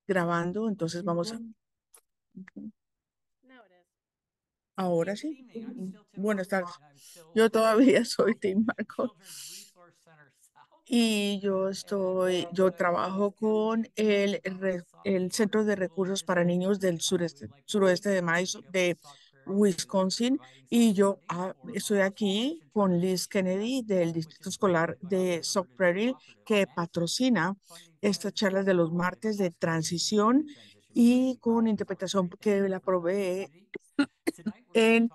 grabando, entonces vamos a... No, it is. Ahora Team sí. Team Me. I'm still Tim Buenas Murphy, tardes. and I'm still Yo todavía soy out Team at Marco Children's Resource Center South. y yo But trabajo con el Centro de Recursos para Niños del suroeste de de Wisconsin, y yo estoy aquí con Liz Kennedy del Distrito Escolar de Sauk Prairie, que patrocina estas charlas de los martes de transición y con interpretación que la provee en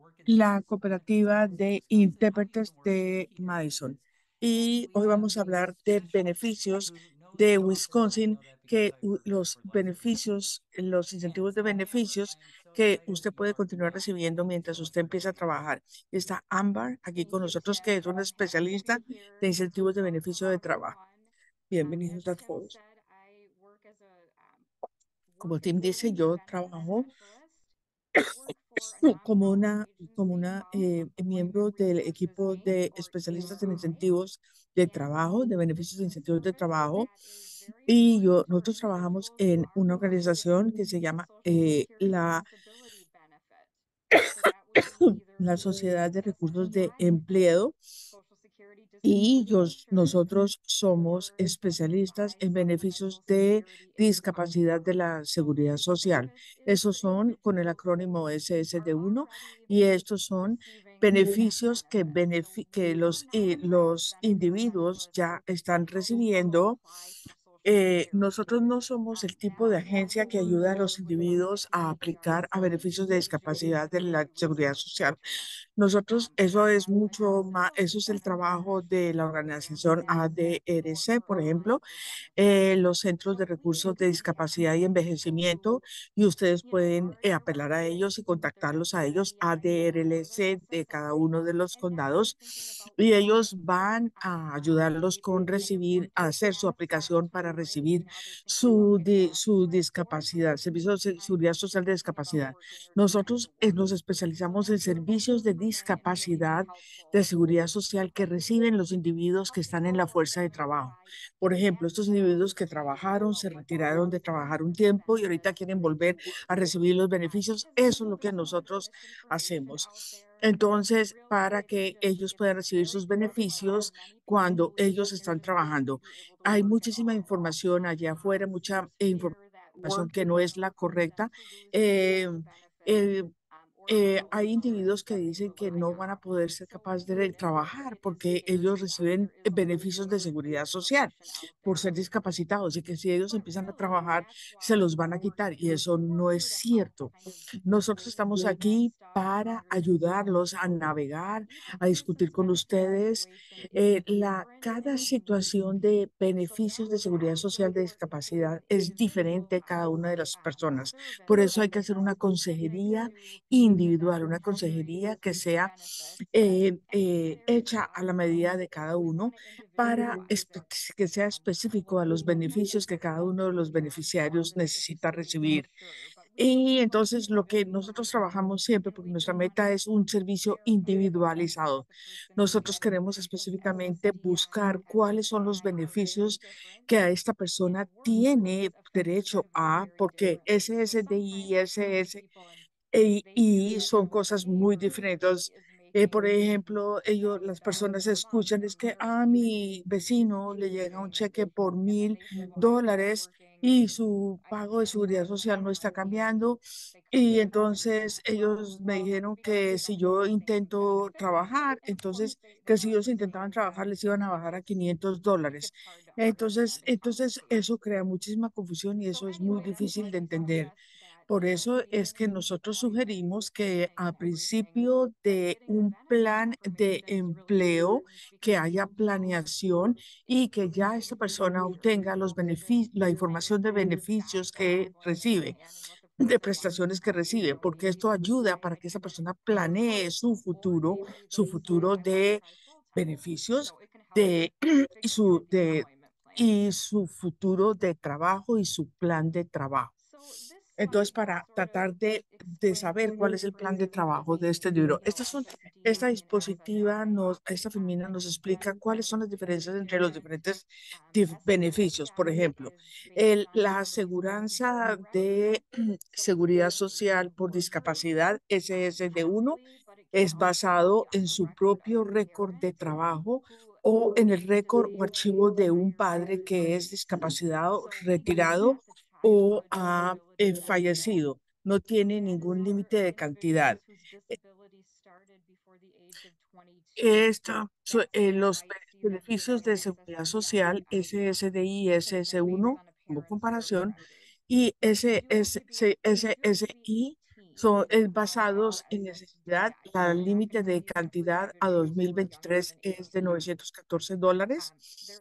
la cooperativa de intérpretes de Madison. Y hoy vamos a hablar de beneficios de Wisconsin, los beneficios, los incentivos de beneficios que usted puede continuar recibiendo mientras usted empieza a trabajar. Está Amber aquí con nosotros, que es una especialista de incentivos de beneficio de trabajo. Bienvenidos a As Phil todos. said, I work as a Como work Tim dice, facility yo benefit trabajo specialist. I work for a nonprofit como agency una called Employment miembro del Resources, equipo Inc., de or especialistas en ERI. incentivos de And trabajo, de this beneficios de is a incentivos de service trabajo. that is very Y important for nosotros trabajamos individuals who en are una organización receiving que se llama Social Security la, disability benefit. So that would be la either Sociedad de Recursos de SSDI, Empleo. Social Security Y Disability Insurance, nosotros somos or especialistas SSDI, en beneficios Supplemental de Security Income. discapacidad de la So seguridad this social. service is Esos for son con el individuals acrónimo who are SSD1, already y estos son receiving that beneficios benefit. So que when that los benefit ends, individuos ya están folks will recibiendo. apply for Social Security. Nosotros no somos el tipo de Now, agencia que for ayuda a los those with Social individuos a Security, we are aplicar a beneficios de discapacidad de la specifically seguridad Social social. Security. Nosotros, eso es Now, mucho as más, eso Phil es el said, there are trabajo de la actually organización families that ADRC, por qualify ejemplo, for benefits. los centros de What we recursos de do is discapacidad y for people envejecimiento, who, y ustedes you know, pueden already are apelar a ellos y receiving their contactarlos a ellos, SSDI or their ADRLC de cada SSI, uno de los and now they're condados, thinking about y what ellos van a ayudarlos maybe con they have recibir, worked a in the hacer su past aplicación para to recibir raise. Now they're thinking about getting back su into the discapacidad, workforce, servicio de and seguridad social de thinking about discapacidad. working or getting back to Nosotros work. nos So especializamos en that's where we servicios de come in and really be discapacidad de helpful. seguridad social que reciben los To individuos help que están en people la feel fuerza de better trabajo. by Por ejemplo, estos individuos que advocating trabajaron, se for retiraron de those trabajar un with tiempo y ahorita benefits quieren volver a recibir los beneficios, because eso es lo there's que some nosotros misinformation hacemos. out there. Entonces, para Really, que ellos puedan it's recibir very sus common for beneficios many people to cuando believe ellos that they're están just going to trabajando. be able to Hay work at muchísima all. información allá afuera, mucha To información fear that que no working es la could lead them correcta. to losing Eh, the benefit, eh, or Hay feeling individuos que dicen que no van a unhappy. poder ser So capaces de really, trabajar it is porque ellos scary. reciben There is a lot of beneficios de seguridad social misinformation out por ser there. discapacitados, y que si ellos But empiezan a really, trabajar that's se why los van a we're quitar, y here. eso We're no es here to help cierto. kind of Nosotros estamos explain that aquí stuff and para understand. ayudarlos a navegar, Each a discutir person's con benefit ustedes situation is different cada and unique. situación de So beneficios de that's seguridad also social de important for the discapacidad es diferente individuals de cada una de las personas. Por serviced eso hay que hacer una consejería to give individual, them una consejería que sea benefits. And it's very hecha a la tough. medida de cada We uno want to para individualize que sea específico a los what kind beneficios of que cada uno de los beneficiarios necesita for recibir. sure. But we work Y with entonces folks lo que nosotros trabajamos siempre, and porque we nuestra do meta es un servicio verify that individualizado. the person Nosotros receiving queremos just específicamente SSDI, buscar cuáles son los SSI are very beneficios que different, a esta and persona workforce tiene affects derecho them a, very porque differently. So SSDI, sometimes we meet SS people and they y feel son that what cosas they muy are diferentes. receiving is Por making ejemplo, las personas $1,000 a month escuchan, es que a compared mi to vecino le llega un receiving, cheque por and then mil they feel like they're not dólares working. y su I pago de can't seguridad afford social that, no está and cambiando. they come Y to us and entonces ellos me dijeron que because si that's yo the same intento benefit. trabajar, And of course, entonces they que si ellos understand intentaban trabajar that les iban a bajar a $500. it's hard to Entonces, understand and talk to. eso crea muchísima confusión y So eso es muy anyway, that's difícil why de I entender. suggest that Por when eso we es que nosotros provide sugerimos que training a and everything, principio that de getting the un benefit plan de information is really empleo, important que because haya planeación y que ya esta persona obtenga los beneficios, la información de beneficios what they're que going to be recibe, getting and what the de pros and cons prestaciones que are. recibe, porque esto ayuda para que esa persona planee Or maybe su they say, futuro I want to de try full time. beneficios So it can help de, y figuring out the employment plan. y su futuro de trabajo y su plan de trabajo. So this Entonces, para tratar de saber cuál es el plan de trabajo de este libro. Esta dispositiva esta femina nos explica cuáles son las diferencias entre los diferentes beneficios. Por ejemplo, la aseguranza de seguridad social por discapacidad, SSD1, es basado en su propio récord de trabajo o en el récord o archivo de un padre que es discapacitado, retirado o ha fallecido. No tiene ningún límite de cantidad. Los beneficios de seguridad social, SSDI y SS1, como comparación, y SSI son basados en necesidad. La límite de cantidad a 2023 es de $914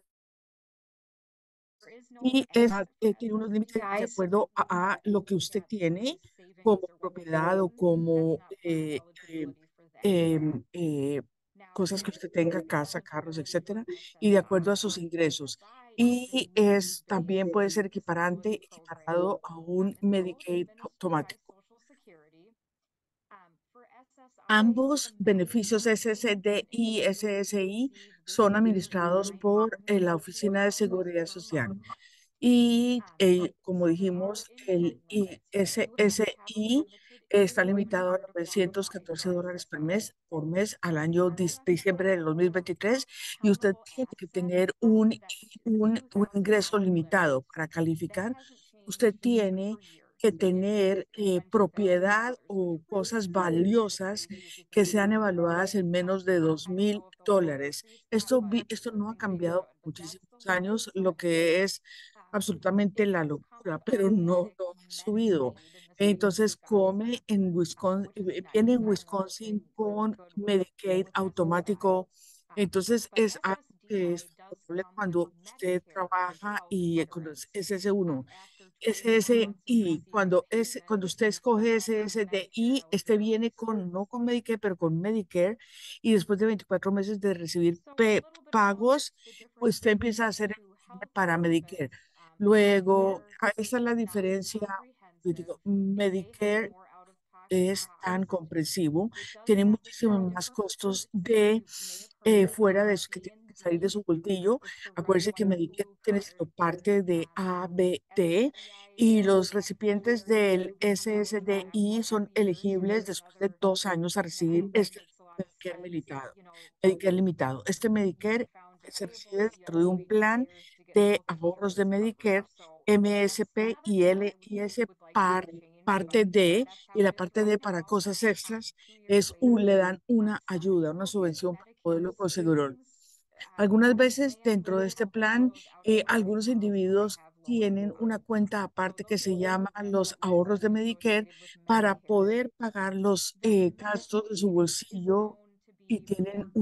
y tiene unos límites de acuerdo a lo que usted tiene como propiedad o como em, eh, cosas que usted tenga, casa, carros, etcétera, y de acuerdo a sus ingresos. Y también puede ser equiparado a un Medicaid automático. Ambos beneficios SSD y SSI son administrados por la Oficina de Seguridad Social. Y como dijimos, el SSI está limitado a $914 por mes al año diciembre del 2023 y usted tiene que tener un ingreso limitado para calificar. Usted tiene que tener propiedad o cosas valiosas que sean evaluadas en menos de $2,000. Esto no ha cambiado por muchísimos años, lo que es absolutamente la locura, pero no ha subido. Entonces, viene en Wisconsin con Medicaid automático. Entonces, es algo que es favorable cuando usted trabaja y con los SS1. SSI, cuando usted escoge SSDI, este viene no con Medicare, pero con Medicare, y después de 24 meses de recibir pagos, pues usted empieza a hacer para Medicare. Luego, esa es la diferencia. Yo digo, Medicare es tan comprensivo, tiene muchísimos más costos fuera de eso, que tiene que salir de su bolsillo. Acuérdense que Medicare tiene sino parte de A, B, D, y los recipientes del SSDI son elegibles después de 2 años a recibir este Medicare limitado. Medicare limitado. Este Medicare se recibe dentro de un plan de ahorros de Medicare, MSP y LIS parte D, y la parte D para cosas extras le dan una ayuda, una subvención para poderlo conseguir. Algunas veces dentro de este plan, algunos individuos tienen una cuenta aparte que se llama los ahorros de Medicare para poder pagar los gastos de su bolsillo y tienen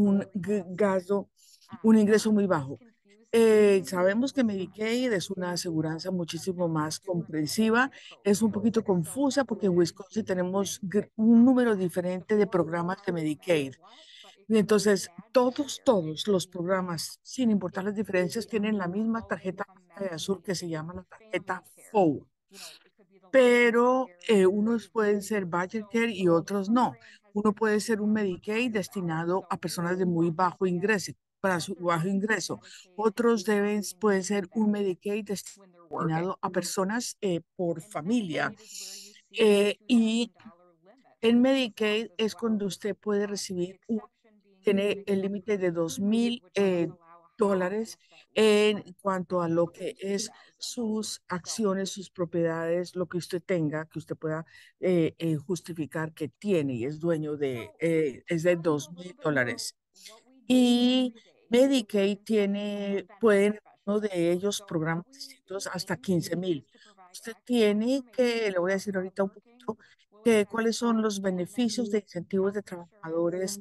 un ingreso muy bajo. Sabemos que Medicaid es una aseguranza muchísimo más comprensiva, es un poquito confusa porque en Wisconsin tenemos un número diferente de programas de Medicaid. Y entonces, todos los programas, sin importar las diferencias, tienen la misma tarjeta blanca y azul que se llama la tarjeta FOW, pero unos pueden ser Badger Care y otros no. Uno puede ser un Medicaid destinado a personas de muy bajo ingreso, para su bajo ingreso. Pueden ser un Medicaid destinado a personas por familia. Y en Medicaid es cuando usted puede recibir tiene el límite de $2,000 en cuanto a lo que es sus acciones, sus propiedades, lo que usted tenga, que usted pueda justificar que tiene y es dueño es de $2,000. Y Medicaid uno de ellos, programas distintos, hasta 15,000. Usted tiene le voy a decir ahorita un poquito, cuáles son los beneficios de incentivos de trabajadores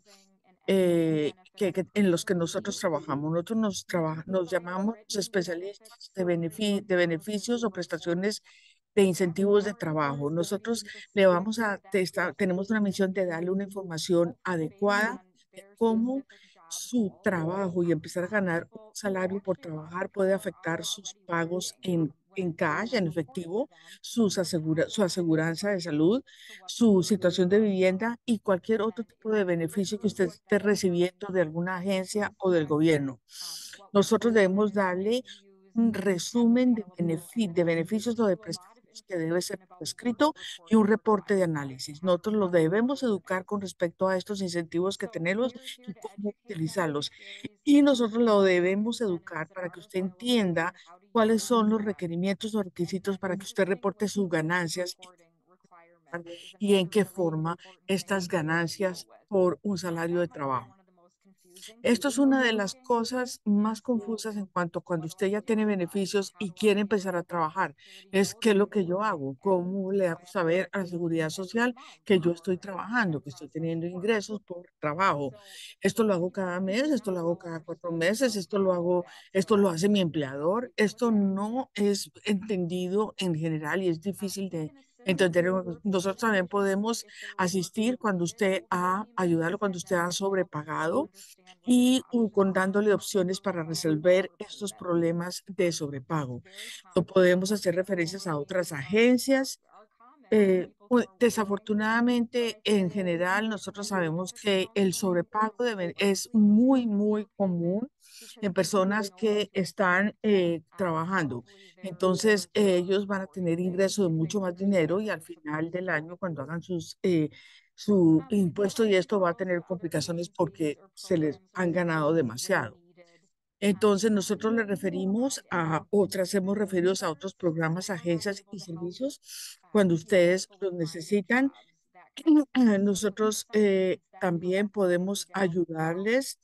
en los que nosotros trabajamos. Nosotros nos llamamos especialistas de beneficios o prestaciones de incentivos de trabajo. Nosotros tenemos una misión de darle una información adecuada de cómo su trabajo y empezar a ganar un salario por trabajar puede afectar sus pagos en cash, en efectivo, su aseguranza de salud, su situación de vivienda y cualquier otro tipo de beneficio que usted esté recibiendo de alguna agencia o del gobierno. Nosotros debemos darle un resumen de beneficios o de prestaciones que debe ser por escrito y un reporte de análisis. Nosotros lo debemos educar con respecto a estos incentivos que tenemos y cómo utilizarlos. Y nosotros lo debemos educar para que usted entienda cuáles son los requerimientos o requisitos para que usted reporte sus ganancias y en qué forma estas ganancias por un salario de trabajo. Esto es una de las cosas más confusas en cuanto a cuando usted ya tiene beneficios y quiere empezar a trabajar. Es qué es lo que yo hago, cómo le hago saber a la seguridad social que yo estoy trabajando, que estoy teniendo ingresos por trabajo. Esto lo hago cada mes, esto lo hago cada 4 meses, esto lo hago, esto lo hace mi empleador. Esto no es entendido en general y es difícil de entender. Nosotros también podemos asistir cuando usted ha ayudarlo, cuando usted ha sobrepagado y con dándole opciones para resolver estos problemas de sobrepago. No podemos hacer referencias a otras agencias. Desafortunadamente, en general, nosotros sabemos que el sobrepago es muy, muy común en personas que están trabajando. Entonces, ellos van a tener ingreso de mucho más dinero y al final del año, cuando hagan su impuesto y esto va a tener complicaciones porque se les han ganado demasiado. Entonces, nosotros le referimos a otras, hemos referido a otros programas, agencias y servicios cuando ustedes los necesitan. Nosotros también podemos ayudarles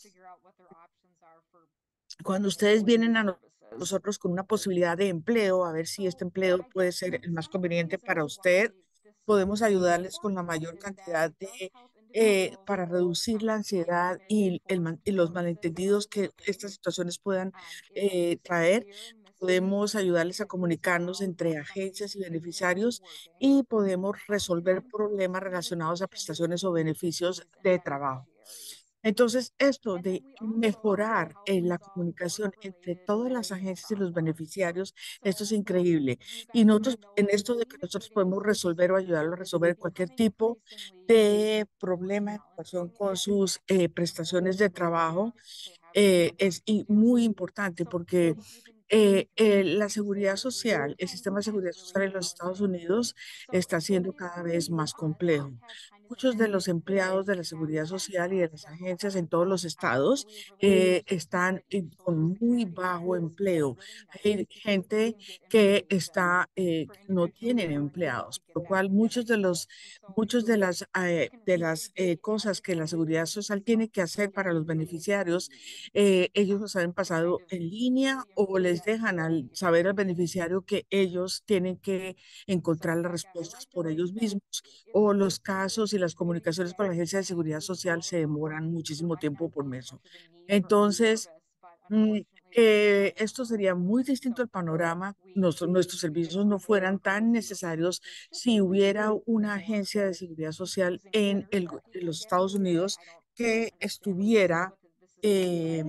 cuando ustedes vienen a nosotros con una posibilidad de empleo, a ver si este empleo puede ser el más conveniente para usted. Podemos ayudarles con la mayor cantidad para reducir la ansiedad y los malentendidos que estas situaciones puedan traer. Podemos ayudarles a comunicarnos entre agencias y beneficiarios y podemos resolver problemas relacionados a prestaciones o beneficios de trabajo. Entonces, esto de mejorar la comunicación entre todas las agencias y los beneficiarios, esto es increíble. Y nosotros, en esto de que nosotros podemos resolver o ayudarlo a resolver cualquier tipo de problema en relación con sus prestaciones de trabajo, muy importante porque la seguridad social, el sistema de seguridad social en los Estados Unidos está siendo cada vez más complejo. Muchos de los empleados de la seguridad social y de las agencias en todos los estados están con muy bajo empleo. Hay gente que no tienen empleados, por lo cual muchos de las cosas que la seguridad social tiene que hacer para los beneficiarios, ellos los han pasado en línea o les dejan al saber al beneficiario que ellos tienen que encontrar las respuestas por ellos mismos, o los casos y las comunicaciones con la Agencia de Seguridad Social se demoran muchísimo tiempo por mes. Entonces, Mm, esto sería muy distinto el panorama. Nuestros servicios no fueran tan necesarios si hubiera una agencia de seguridad social en los Estados Unidos que estuviera, eh,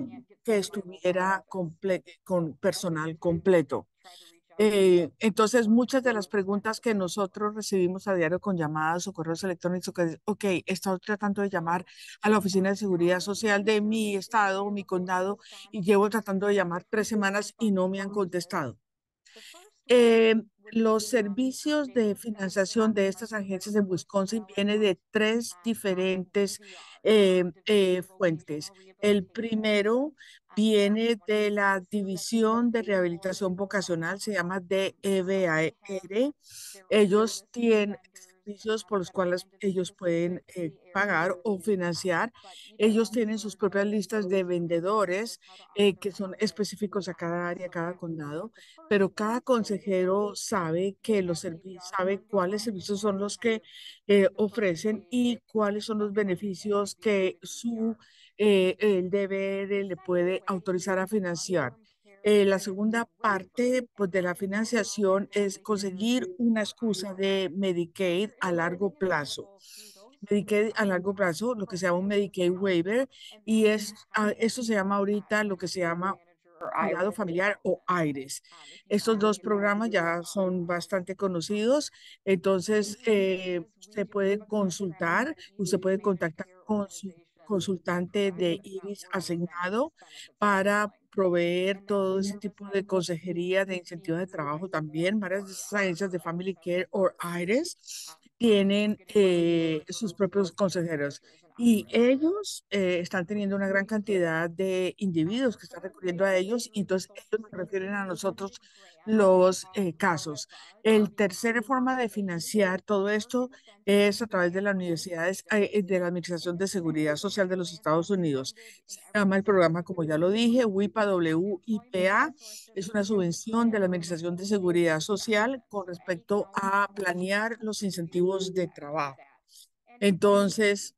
con personal completo. Entonces, muchas de las preguntas que nosotros recibimos a diario con llamadas o correos electrónicos, que es, ok, he estado tratando de llamar a la Oficina de Seguridad Social de mi estado o mi condado y llevo tratando de llamar 3 semanas y no me han contestado. Eh, los servicios de financiación de estas agencias en Wisconsin vienen de tres diferentes fuentes. El primero viene de la División de Rehabilitación Vocacional, se llama DEVAR. Ellos tienen servicios por los cuales ellos pueden pagar o financiar. Ellos tienen sus propias listas de vendedores que son específicos a cada área, a cada condado, pero cada consejero sabe sabe cuáles servicios son los que ofrecen y cuáles son los beneficios que el DBR le puede autorizar a financiar. La segunda parte, pues, de la financiación es conseguir una excusa de Medicaid a largo plazo. Medicaid a largo plazo, lo que se llama un Medicaid waiver, y esto se llama ahorita lo que se llama cuidado familiar o AIRES. Estos dos programas ya son bastante conocidos, entonces usted puede consultar, usted puede contactar con su consultante de IRIS asignado para proveer todo ese tipo de consejería, de incentivos de trabajo también. Varias de esas agencias de Family Care o AIRES tienen sus propios consejeros. Y ellos están teniendo una gran cantidad de individuos que están recurriendo a ellos, y entonces ellos nos refieren a nosotros los casos. El tercera forma de financiar todo esto es a través de las universidades, de la Administración de Seguridad Social de los Estados Unidos. Se llama el programa, como ya lo dije, WIPA, WIPA. Es una subvención de la Administración de Seguridad Social con respecto a planear los incentivos de trabajo. Entonces,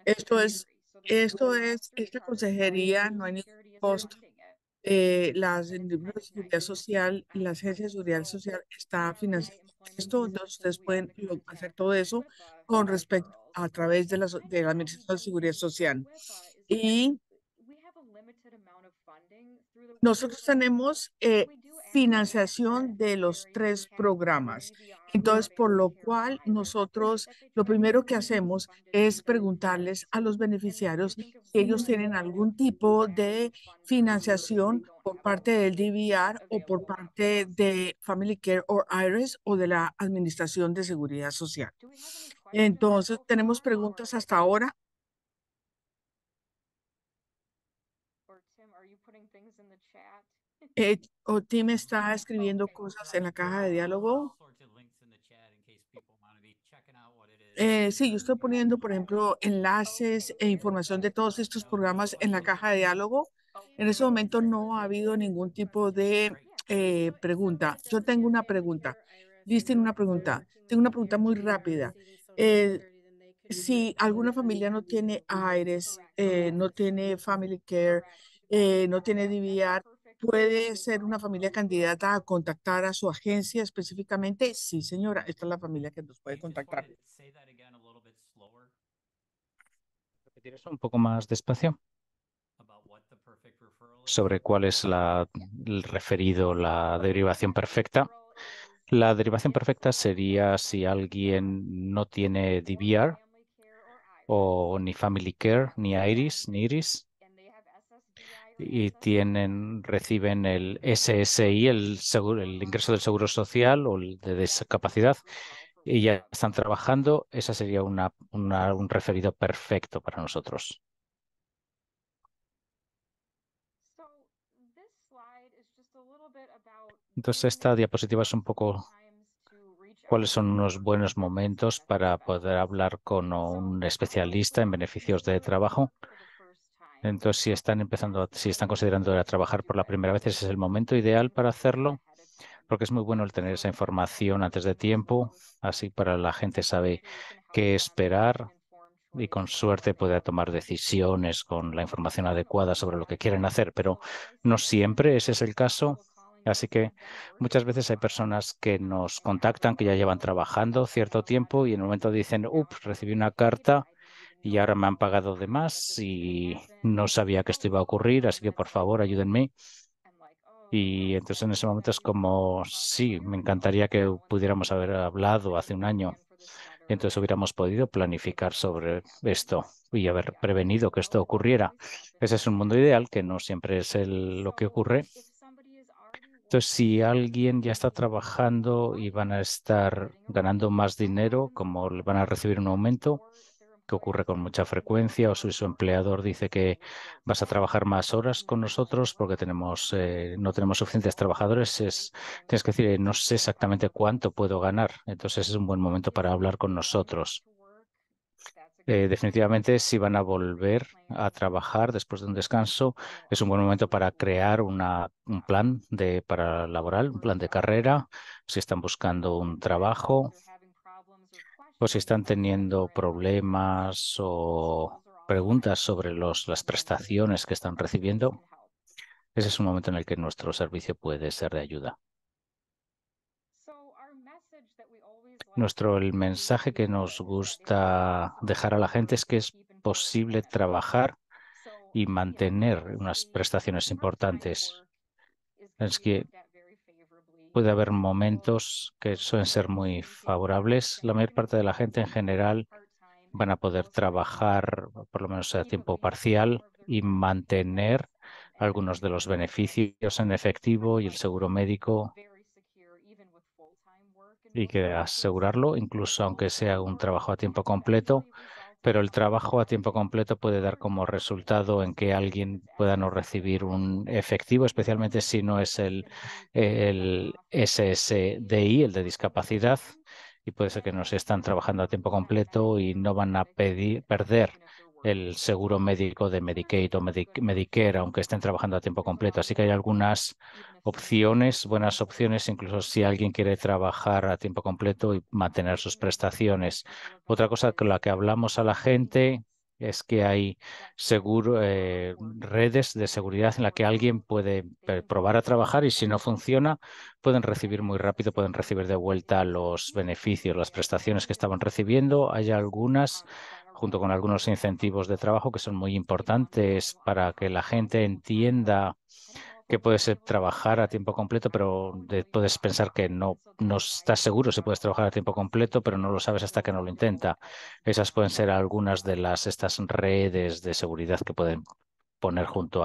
esta consejería no hay ningún costo. El libro de seguridad social, la agencia de seguridad social está financiando esto, entonces ustedes pueden hacer todo eso con respecto a través de de la Administración de Seguridad Social. Y nosotros tenemos financiación de los tres programas. Entonces, por lo cual nosotros lo primero que hacemos es preguntarles a los beneficiarios si ellos tienen algún tipo de financiación por parte del DVR o por parte de Family Care o IRS o de la Administración de Seguridad Social. Entonces, tenemos preguntas hasta ahora. O Tim está escribiendo cosas en la caja de diálogo. Sí, yo estoy poniendo, por ejemplo, enlaces e información de todos estos programas en la caja de diálogo. En ese momento no ha habido ningún tipo de pregunta. Yo tengo una pregunta. Liz tiene una pregunta. Tengo una pregunta muy rápida. Eh, si alguna familia no tiene AIRES, no tiene Family Care, no tiene DVR, ¿puede ser una familia candidata a contactar a su agencia específicamente? Sí, señora, esta es la familia que nos puede contactar. Repetir eso un poco más despacio sobre cuál es el referido, la derivación perfecta. La derivación perfecta sería si alguien no tiene DVR o ni Family Care, ni Iris, y reciben el SSI, el ingreso del seguro social o el de discapacidad, y ya están trabajando. Esa sería un referido perfecto para nosotros. Entonces, esta diapositiva es un poco cuáles son unos buenos momentos para poder hablar con un especialista en beneficios de trabajo. Entonces, si están considerando trabajar por la primera vez, ese es el momento ideal para hacerlo, porque es muy bueno el tener esa información antes de tiempo, así para la gente sabe qué esperar y con suerte puede tomar decisiones con la información adecuada sobre lo que quieren hacer, pero no siempre ese es el caso. Así que muchas veces hay personas que nos contactan que ya llevan trabajando cierto tiempo y en un momento dicen, ups, recibí una carta y ahora me han pagado de más y no sabía que esto iba a ocurrir, así que por favor ayúdenme. Y entonces en ese momento es como, sí, me encantaría que pudiéramos haber hablado hace un año. Entonces hubiéramos podido planificar sobre esto y haber prevenido que esto ocurriera. Ese es un mundo ideal que no siempre es lo que ocurre. Entonces, si alguien ya está trabajando y van a estar ganando más dinero, como le van a recibir un aumento, que ocurre con mucha frecuencia, o si su empleador dice que vas a trabajar más horas con nosotros porque no tenemos suficientes trabajadores, tienes que decir, no sé exactamente cuánto puedo ganar. Entonces es un buen momento para hablar con nosotros. Definitivamente, si van a volver a trabajar después de un descanso, es un buen momento para crear un plan para laboral, un plan de carrera, si están buscando un trabajo o si están teniendo problemas o preguntas sobre las prestaciones que están recibiendo. Ese es un momento en el que nuestro servicio puede ser de ayuda. El mensaje que nos gusta dejar a la gente es que es posible trabajar y mantener unas prestaciones importantes. Es que puede haber momentos que suelen ser muy favorables. La mayor parte de la gente en general van a poder trabajar por lo menos a tiempo parcial y mantener algunos de los beneficios en efectivo y el seguro médico y que asegurarlo, incluso aunque sea un trabajo a tiempo completo, pero el trabajo a tiempo completo puede dar como resultado en que alguien pueda no recibir un efectivo, especialmente si no es el SSDI, el de discapacidad, y puede ser que no se están trabajando a tiempo completo y no van a perder el seguro médico de Medicaid o Medicare, aunque estén trabajando a tiempo completo. Así que hay algunas opciones, buenas opciones, incluso si alguien quiere trabajar a tiempo completo y mantener sus prestaciones. Otra cosa con la que hablamos a la gente es que hay redes de seguridad en la que alguien puede probar a trabajar y si no funciona, pueden recibir muy rápido, pueden recibir de vuelta los beneficios, las prestaciones que estaban recibiendo. Hay algunas, junto con algunos incentivos de trabajo, que son muy importantes para que la gente entienda que puede ser trabajar a tiempo completo, pero puedes pensar que no estás seguro si puedes trabajar a tiempo completo, pero no lo sabes hasta que no lo intenta. Esas pueden ser algunas de estas redes de seguridad que pueden poner junto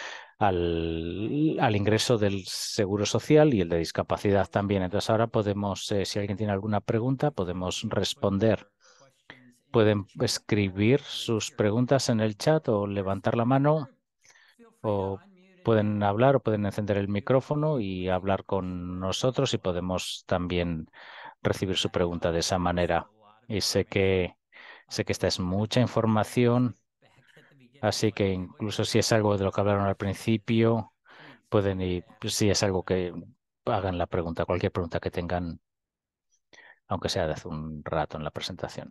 al ingreso del seguro social y el de discapacidad también. Entonces ahora podemos, si alguien tiene alguna pregunta, podemos responder. Pueden escribir sus preguntas en el chat o levantar la mano o pueden hablar o pueden encender el micrófono y hablar con nosotros y podemos también recibir su pregunta de esa manera. Y sé que esta es mucha información, así que incluso si es algo de lo que hablaron al principio, pueden ir, pues, si es algo que hagan la pregunta, cualquier pregunta que tengan, aunque sea de hace un rato en la presentación.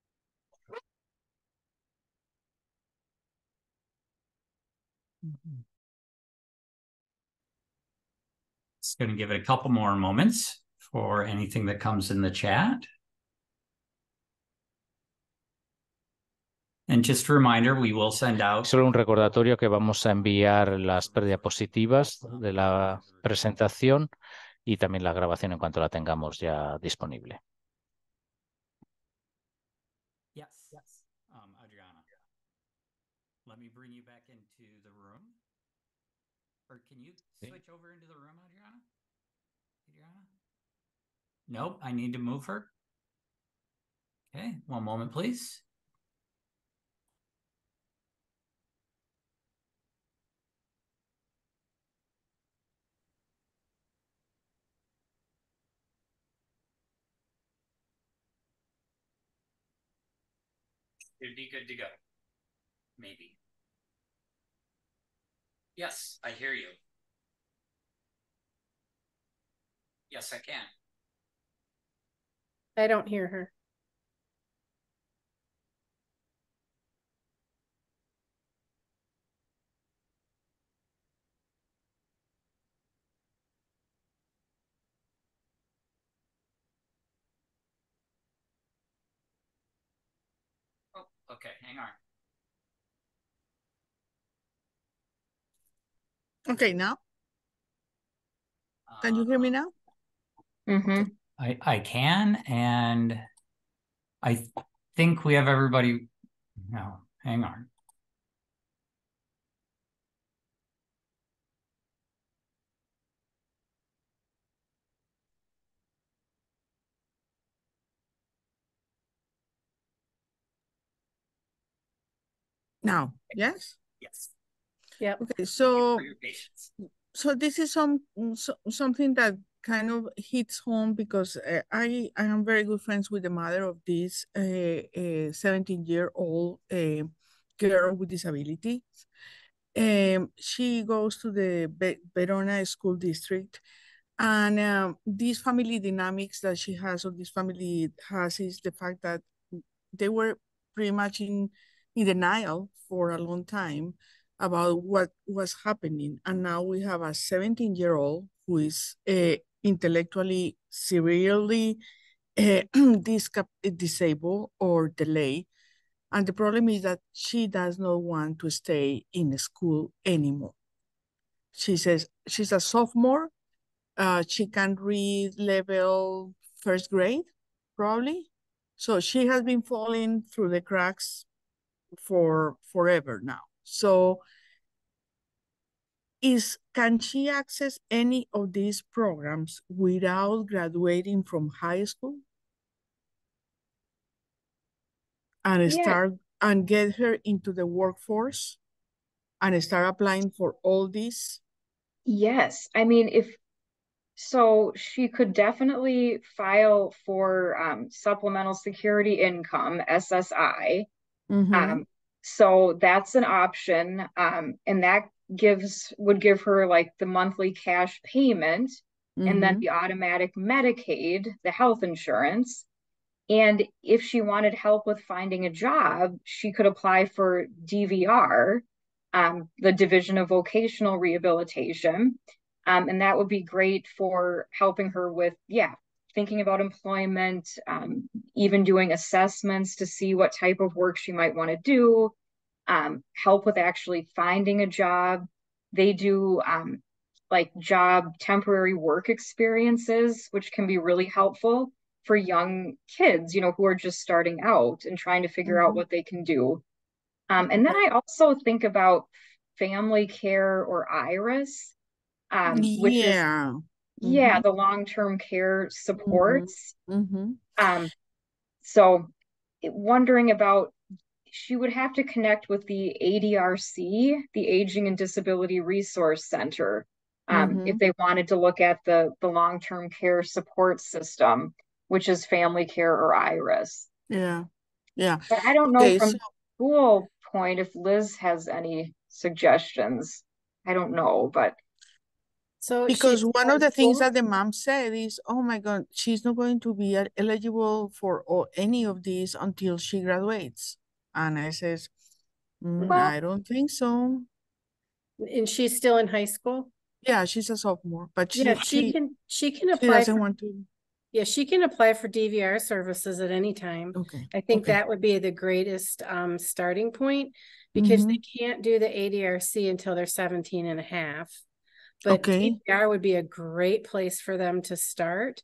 It's going to give it a couple more moments for anything that comes in the chat. And just a reminder, we will send out. Solo un recordatorio que vamos a enviar las diapositivas de la presentación y también la grabación en cuanto la tengamos ya disponible. Yes. Adriana, let me bring you back into the room. Or can you switch over into the room, Adriana? Nope, I need to move her. Okay, one moment, please. It'd be good to go. Maybe. Yes, I hear you. Yes, I can. I don't hear her. Oh, okay, hang on. Okay, now? Can you hear me now? Mm-hmm. I can, and I think we have everybody. No, hang on. Now, yes? Yes. Yep. Okay, Thank you so for your patience. this is something that kind of hits home because I am very good friends with the mother of this 17-year-old girl with disabilities. She goes to the Verona School District, and these family dynamics that she has, or this family has, is the fact that they were pretty much in denial for a long time about what was happening. And now we have a 17-year-old who is intellectually severely disabled or delayed. And the problem is that she does not want to stay in school anymore. She says she's a sophomore. She can read level first grade, probably. So she has been falling through the cracks for forever now. So can she access any of these programs without graduating from high school? And Yeah. get her into the workforce and start applying for all these? Yes. I mean, so she could definitely file for supplemental security income, SSI. Mm-hmm. So that's an option. And that would give her like the monthly cash payment and then the automatic Medicaid, the health insurance. And if she wanted help with finding a job, she could apply for DVR, the Division of Vocational Rehabilitation. And that would be great for helping her with, thinking about employment, even doing assessments to see what type of work she might want to do, help with actually finding a job. They do like job temporary work experiences, which can be really helpful for young kids, who are just starting out and trying to figure out what they can do. And then I also think about Family Care or IRIS, which is, the long-term care supports. So wondering about, she would have to connect with the ADRC, the Aging and Disability Resource Center, if they wanted to look at the long-term care support system, which is Family Care or IRIS. Yeah. But I don't know from school point if Liz has any suggestions. I don't know, but So because one of the things school? that the mom said is, oh my God, she's not going to be eligible for any of these until she graduates. And I says, I don't think so. And she's still in high school? Yeah, she's a sophomore, but she can apply doesn't want to. Yeah, she can apply for DVR services at any time. Okay. I think that would be the greatest starting point, because they can't do the ADRC until they're 17 and a half. But DVR would be a great place for them to start.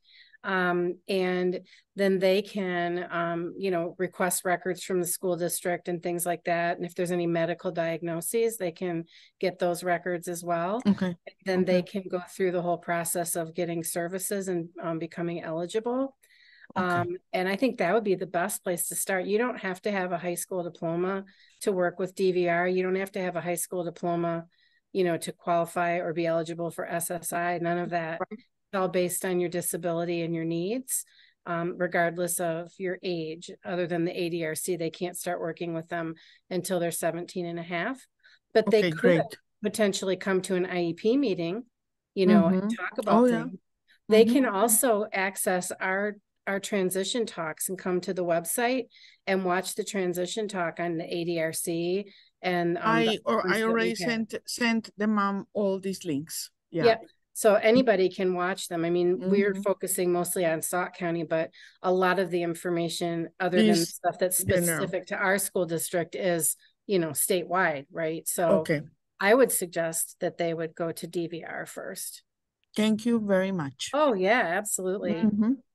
And then they can, request records from the school district and things like that. And if there's any medical diagnoses, they can get those records as well. Okay. Then they can go through the whole process of getting services and becoming eligible. And I think that would be the best place to start. You don't have to have a high school diploma to work with DVR. You don't have to have a high school diploma, to qualify or be eligible for SSI. None of that. It's all based on your disability and your needs, regardless of your age. Other than the ADRC, they can't start working with them until they're 17 and a half. But they could potentially come to an IEP meeting, and talk about things. They can also access our transition talks and come to the website and watch the transition talk on the ADRC. And I already sent the mom all these links. Yeah. So anybody can watch them. I mean, we're focusing mostly on Sauk County, but a lot of the information, other than the stuff that's specific to our school district, is, statewide, right? So I would suggest that they would go to DVR first. Thank you very much. Oh, yeah, absolutely.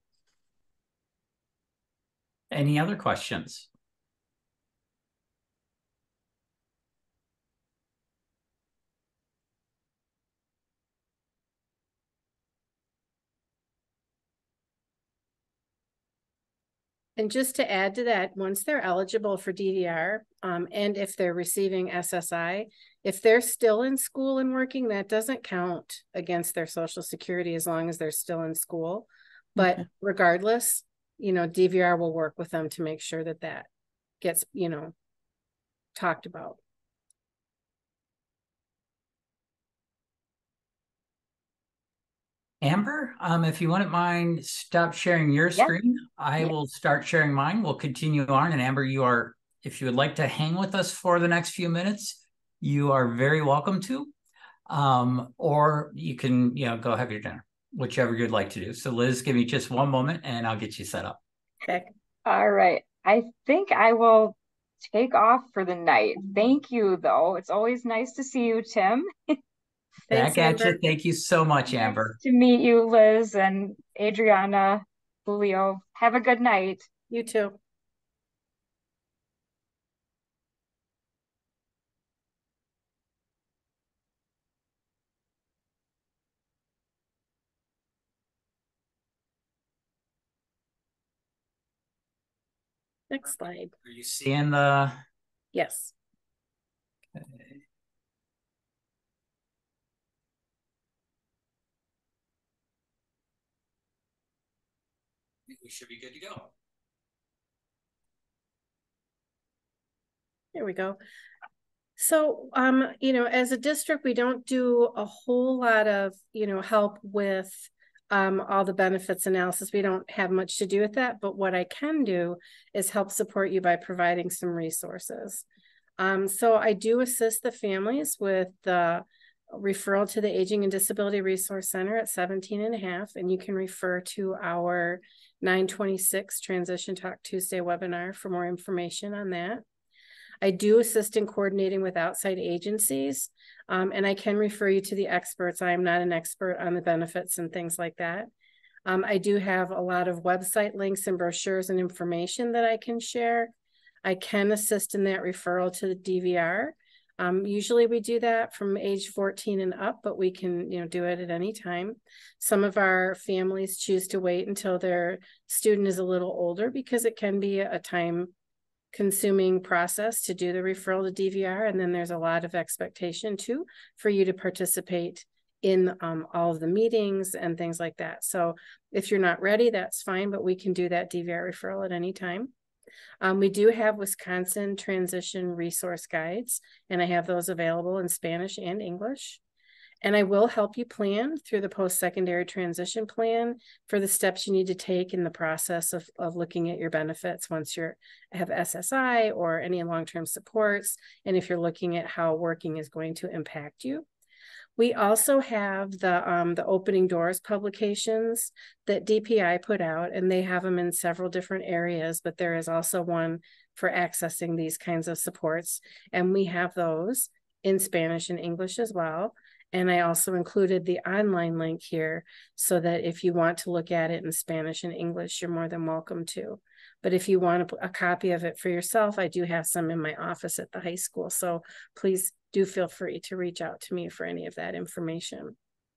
Any other questions? And just to add to that, once they're eligible for DVR, and if they're receiving SSI, if they're still in school and working, that doesn't count against their Social Security as long as they're still in school. But regardless, DVR will work with them to make sure that that gets, talked about. Amber, if you wouldn't mind, stop sharing your screen. I will start sharing mine. We'll continue on. And Amber, if you would like to hang with us for the next few minutes, you are very welcome to. Or you can, go have your dinner, whichever you'd like to do. So Liz, give me just one moment and I'll get you set up. Okay. All right. I think I will take off for the night. Thank you, though. It's always nice to see you, Tim. Thanks, Back at you. Amber. Thank you so much, Amber. Nice to meet you, Liz and Adriana, Julio. Have a good night. You too. Next slide. Are you seeing the? Yes. Okay. We should be good to go. There we go. So, you know, as a district, we don't do a whole lot of, you know, help with all the benefits analysis. We don't have much to do with that, but what I can do is help support you by providing some resources. So I do assist the families with the referral to the Aging and Disability Resource Center at 17.5, and you can refer to our 9/26 Transition Talk Tuesday webinar for more information on that. I do assist in coordinating with outside agencies, and I can refer you to the experts. I am not an expert on the benefits and things like that. I do have a lot of website links and brochures and information that I can share. I can assist in that referral to the DVR. Usually we do that from age 14 and up, but we can, you know, do it at any time. Some of our families choose to wait until their student is a little older because it can be a time-consuming process to do the referral to DVR. And then there's a lot of expectation too for you to participate in all of the meetings and things like that. So if you're not ready, that's fine, but we can do that DVR referral at any time. We do have Wisconsin Transition Resource Guides, and I have those available in Spanish and English. And I will help you plan through the post-secondary transition plan for the steps you need to take in the process of looking at your benefits once you have SSI or any long-term supports, and if you're looking at how working is going to impact you. We also have the Opening Doors publications that DPI put out, and they have them in several different areas, but there is also one for accessing these kinds of supports. And we have those in Spanish and English as well. And I also included the online link here so that if you want to look at it in Spanish and English, you're more than welcome to. But if you want a copy of it for yourself, I do have some in my office at the high school. So please do feel free to reach out to me for any of that information.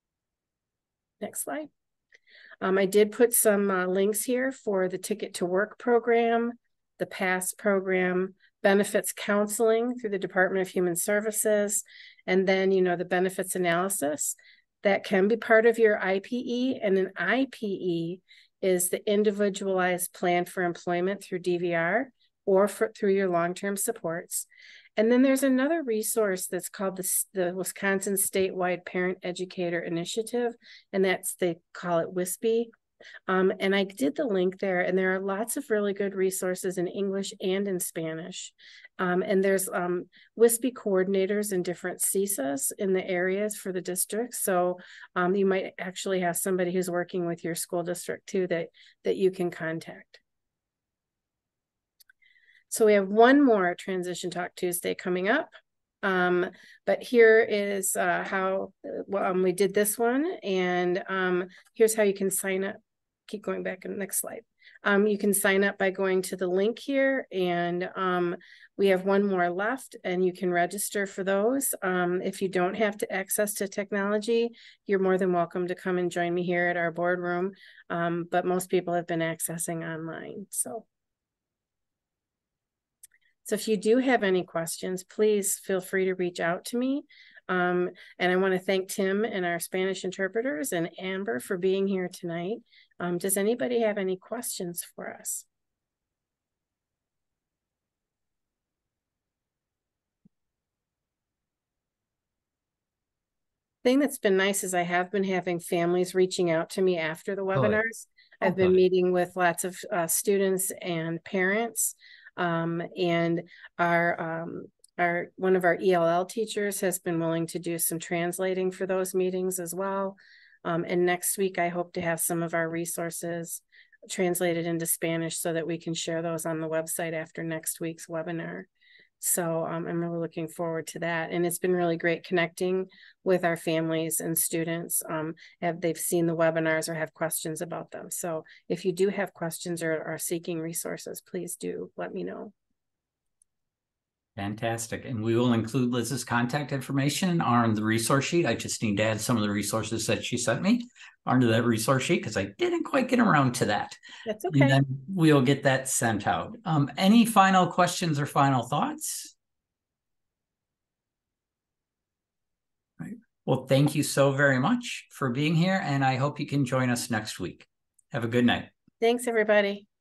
Next slide. I did put some links here for the Ticket to Work program, the PASS program, benefits counseling through the Department of Human Services, and then, you know, the benefits analysis that can be part of your IPE. And an IPE is the individualized plan for employment through DVR or through your long-term supports. And then there's another resource that's called the Wisconsin Statewide Parent Educator Initiative, and they call it WISPE. And I did the link there, and there are lots of really good resources in English and in Spanish. And there's WISPE coordinators in different CISAs in the areas for the district. So you might actually have somebody who's working with your school district too that you can contact. So we have one more Transition Talk Tuesday coming up. But here is how we did this one. And here's how you can sign up. Keep going back in the next slide. You can sign up by going to the link here, and we have one more left, and you can register for those. If you don't have access to technology, you're more than welcome to come and join me here at our boardroom. But most people have been accessing online. So if you do have any questions, please feel free to reach out to me. And I want to thank Tim and our Spanish interpreters and Amber for being here tonight. Does anybody have any questions for us? Thing that's been nice is I have been having families reaching out to me after the webinars. I've been meeting with lots of students and parents. And one of our ELL teachers has been willing to do some translating for those meetings as well. And next week, I hope to have some of our resources translated into Spanish so that we can share those on the website after next week's webinar. So I'm really looking forward to that. And it's been really great connecting with our families and students. They've seen the webinars or have questions about them. So if you do have questions or are seeking resources, please do let me know. Fantastic. And we will include Liz's contact information on the resource sheet. I just need to add some of the resources that she sent me onto that resource sheet because I didn't quite get around to that. That's okay. And then we'll get that sent out. Any final questions or final thoughts? All right. Well, thank you so very much for being here, and I hope you can join us next week. Have a good night. Thanks, everybody.